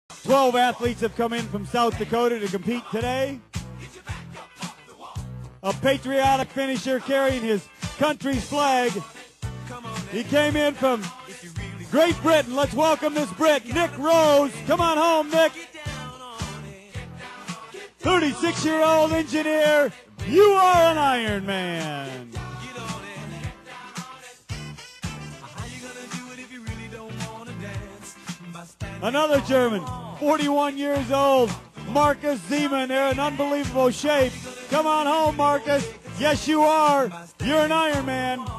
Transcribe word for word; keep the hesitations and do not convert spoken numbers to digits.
twelve athletes have come in from South Dakota to compete today. A patriotic finisher carrying his country's flag. He came in from Great Britain. Let's welcome this Brit, Nick Rose. Come on home, Nick. thirty-six-year-old engineer. You are an Ironman. Another German, forty-one years old, Marcus Zeman. They're in unbelievable shape. Come on home, Marcus. Yes, you are. You're an Ironman.